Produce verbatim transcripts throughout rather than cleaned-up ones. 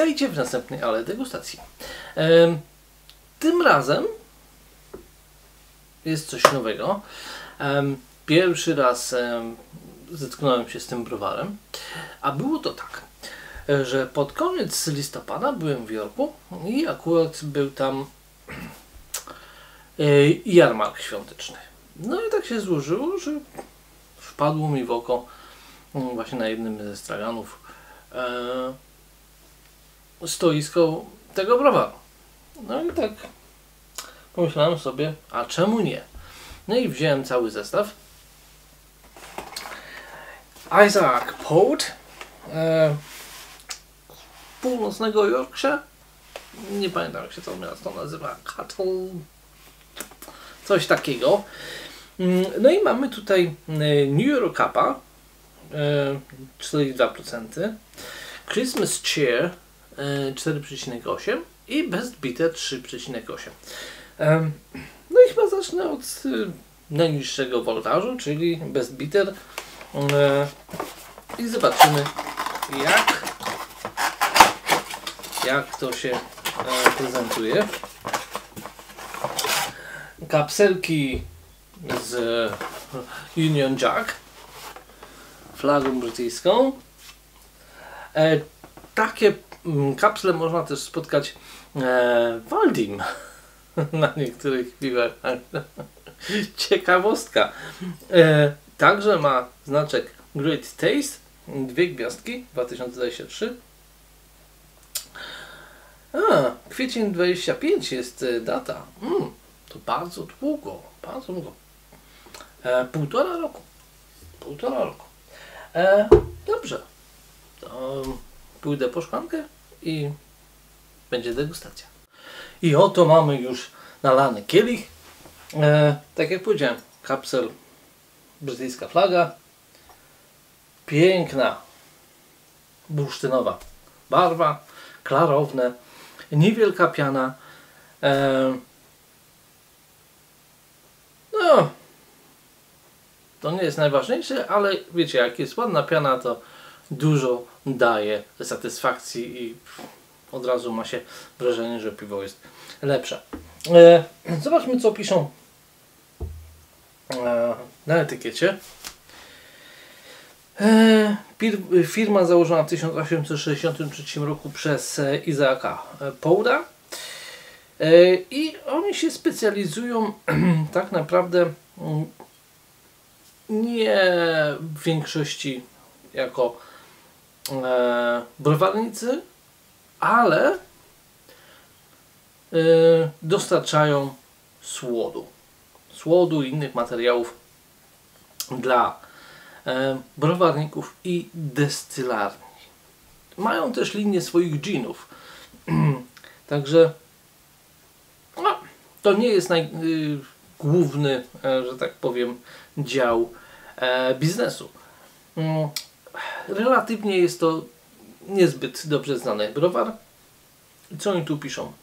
Witajcie w następnej ale degustacji. E, tym razem jest coś nowego. E, pierwszy raz e, zetknąłem się z tym browarem, a było to tak, e, że pod koniec listopada byłem w Jorku i akurat był tam e, jarmark świąteczny. No i tak się złożyło, że wpadło mi w oko właśnie na jednym ze straganów e, stoisko tego browaru. No i tak pomyślałem sobie, a czemu nie? No i wziąłem cały zestaw. Isaac Pote e, północnego Yorkshire. Nie pamiętam, jak się to miasto nazywa. Cattle. Coś takiego. No i mamy tutaj New York Cupa cztery i dwa procent, Christmas Cheer cztery przecinek osiem i Best Bitter trzy przecinek osiem. No i chyba zacznę od najniższego woltażu, czyli Best Bitter, i zobaczymy jak jak to się prezentuje. Kapselki z Union Jack, flagą brytyjską. E, takie m, kapsle można też spotkać e, w Aldim na niektórych piwach. Ciekawostka. E, także ma znaczek Great Taste, dwie gwiazdki, dwa tysiące dwadzieścia trzy. A, kwiecień dwadzieścia pięć jest data. Mm, to bardzo długo, bardzo długo. E, półtora roku. Półtora roku. E, dobrze. To pójdę po szklankę i będzie degustacja. I oto mamy już nalany kielich. E, tak jak powiedziałem, kapsel, brytyjska flaga. Piękna bursztynowa barwa, klarowne, niewielka piana. E, no, to nie jest najważniejsze, ale wiecie, jak jest ładna piana, to dużo daje satysfakcji i od razu ma się wrażenie, że piwo jest lepsze. E, zobaczmy, co piszą e, na etykiecie. E, firma założona w tysiąc osiemset sześćdziesiątym trzecim roku przez Isaaca Pote'a. E, I oni się specjalizują tak naprawdę nie w większości jako e, browarnicy, ale e, dostarczają słodu. Słodu i innych materiałów dla e, browarników i destylarni. Mają też linię swoich ginów. Także no, to nie jest naj, y, główny, e, że tak powiem, dział e, biznesu. Mm, relatywnie jest to niezbyt dobrze znany browar. Co oni tu piszą?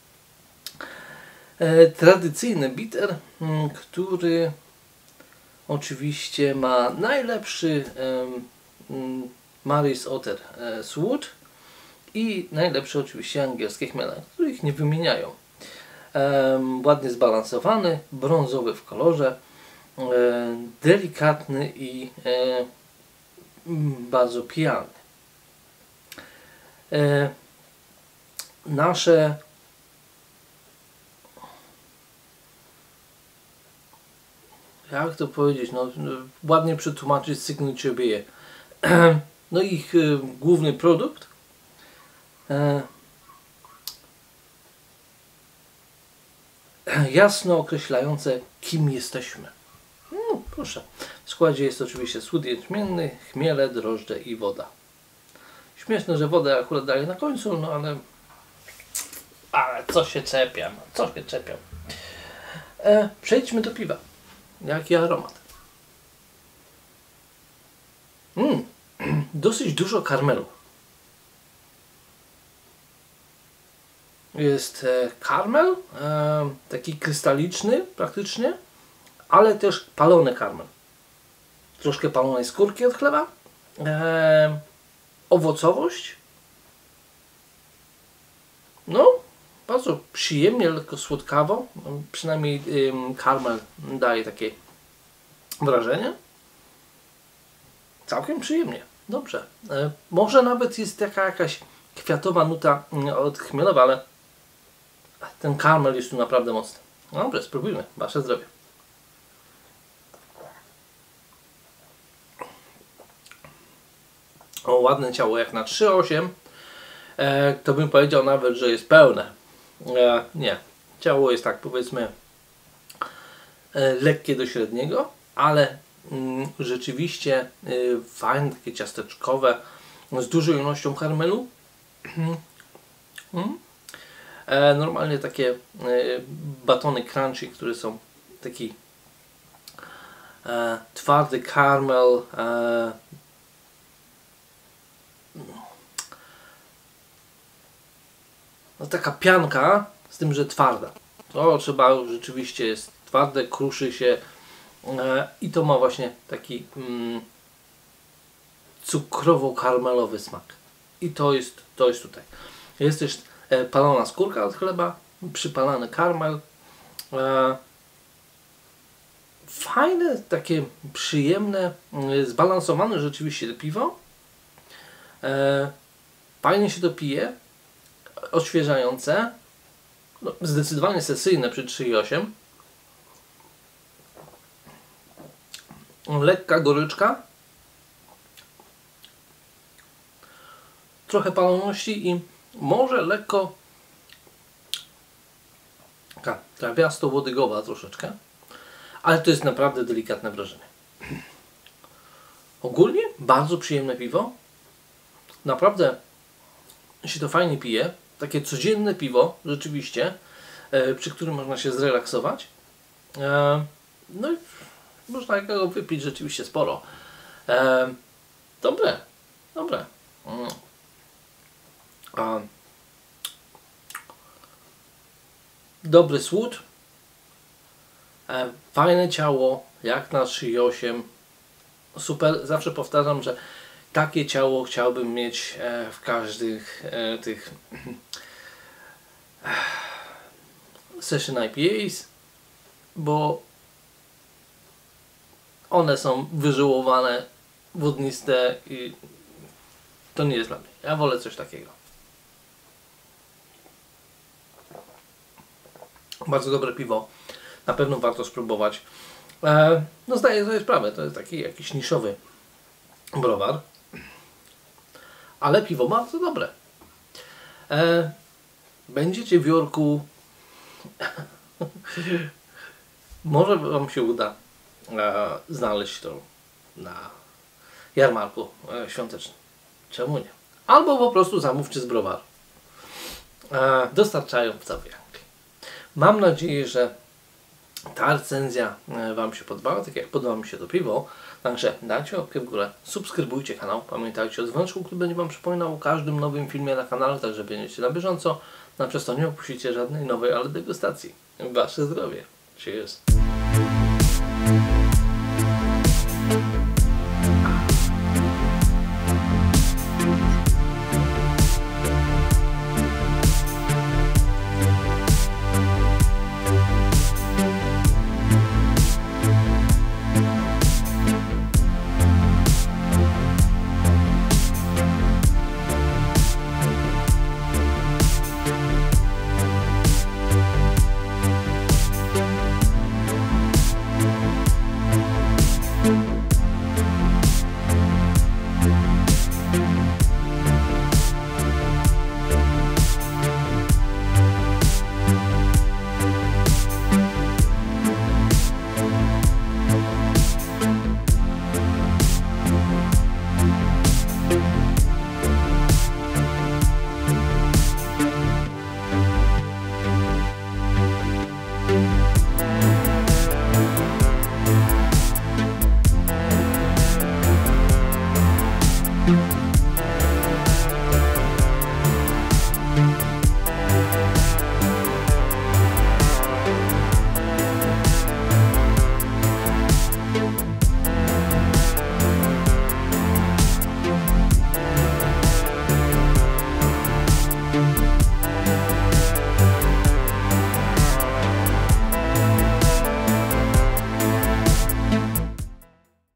E, tradycyjny bitter, m, który oczywiście ma najlepszy e, Maris Otter e, słód i najlepsze oczywiście angielskie chmiele, których nie wymieniają. E, ładnie zbalansowany, brązowy w kolorze, e, delikatny i e, bardzo pijany. E, nasze jak to powiedzieć, no, ładnie przetłumaczyć signature beer. No ich e, główny produkt e, jasno określające, kim jesteśmy. No, proszę. W składzie jest oczywiście słód jęczmienny, chmiele, drożdże i woda. Śmieszne, że wodę akurat daję na końcu, no ale ale co się czepiam, co się czepiam. E, przejdźmy do piwa. Jaki aromat. Mm, dosyć dużo karmelu. Jest e, karmel, e, taki krystaliczny praktycznie, ale też palony karmel. Troszkę palonej skórki od chleba, e, owocowość bardzo przyjemnie, lekko słodkawo, przynajmniej ym, karmel daje takie wrażenie. Całkiem przyjemnie, dobrze. E, może nawet jest taka jakaś kwiatowa nuta od chmielowa, ale ten karmel jest tu naprawdę mocny. Dobrze, spróbujmy. Wasze zdrowie. O, ładne ciało jak na trzy osiem. E, to bym powiedział nawet, że jest pełne. E, nie. Ciało jest tak, powiedzmy, e, lekkie do średniego, ale mm, rzeczywiście y, fajne, takie ciasteczkowe, z dużą ilością karmelu. mm. e, normalnie takie e, batony crunchy, które są taki e, twardy karmel, e, no taka pianka, z tym, że twarda. To trzeba, rzeczywiście jest twarde, kruszy się e, i to ma właśnie taki mm, cukrowo-karmelowy smak. I to jest, to jest tutaj. Jest też e, palona skórka od chleba, przypalany karmel. E, fajne, takie przyjemne, e, zbalansowane rzeczywiście piwo. E, fajnie się to pije. Odświeżające, no, zdecydowanie sesyjne przy trzy i osiem. Lekka goryczka, trochę paloności i może lekko taka trawiasto-łodygowa troszeczkę, ale to jest naprawdę delikatne wrażenie. Ogólnie bardzo przyjemne piwo, naprawdę się to fajnie pije. Takie codzienne piwo, rzeczywiście, e, przy którym można się zrelaksować. E, no i można go wypić rzeczywiście sporo. E, dobre, dobre. Mm. A, dobry słód. E, fajne ciało, jak na trzy i osiem. Super, zawsze powtarzam, że takie ciało chciałbym mieć e, w każdych e, tych session I P As, bo one są wyżyłowane, wodniste i to nie jest dla mnie. Ja wolę coś takiego. Bardzo dobre piwo. Na pewno warto spróbować. E, no zdaję sobie sprawę, to jest taki jakiś niszowy browar. Ale piwo bardzo dobre. E, będziecie w Jorku. Może Wam się uda e, znaleźć to na jarmarku e, świątecznym. Czemu nie? Albo po prostu zamówcie z browaru. E, dostarczają w całej Anglii. Mam nadzieję, że ta recenzja Wam się podobała, tak jak podoba mi się to piwo. Także dajcie łapkę w górę, subskrybujcie kanał, pamiętajcie o dzwoneczku, który będzie Wam przypominał o każdym nowym filmie na kanale, tak że będziecie na bieżąco. No a przez to nie opuścicie żadnej nowej ale degustacji. Wasze zdrowie. Cheers.